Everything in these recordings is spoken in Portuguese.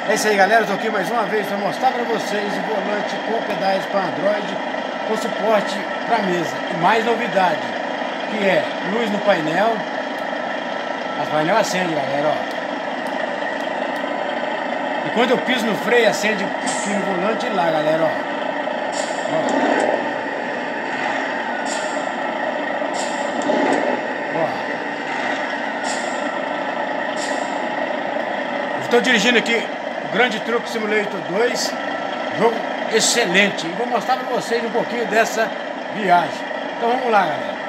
É isso aí, galera, eu tô aqui mais uma vez para mostrar para vocês o volante com pedais para Android com suporte para mesa. E mais novidade, que é luz no painel. As painel acende, galera, ó. E quando eu piso no freio, acende aqui no volante e lá, galera, ó. Estou dirigindo aqui o Grande Truck Simulator 2, jogo excelente, e vou mostrar para vocês um pouquinho dessa viagem. Então vamos lá, galera.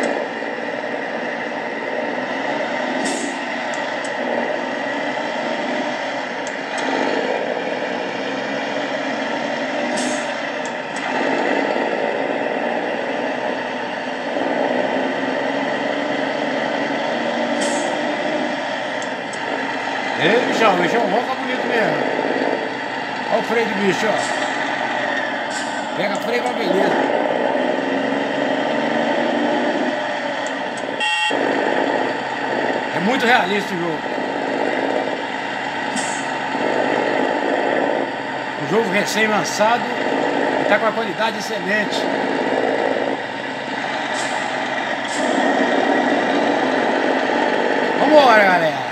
Ei, bichão, o bichão ronca bonito mesmo. Olha o freio do bicho, ó. Pega freio com a beleza. É muito realista o jogo. O jogo recém-lançado e está com uma qualidade excelente. Vambora, galera.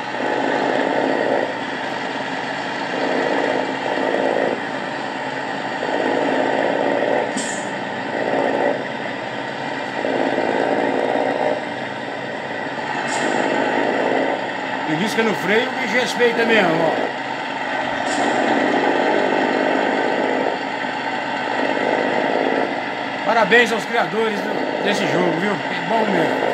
E disca no freio, o bicho respeita mesmo, ó. Parabéns aos criadores desse jogo, viu? É bom mesmo.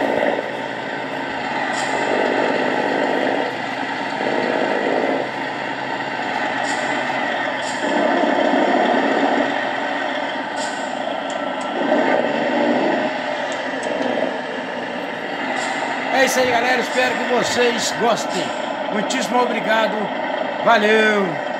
É isso aí, galera, espero que vocês gostem. Muitíssimo obrigado, valeu!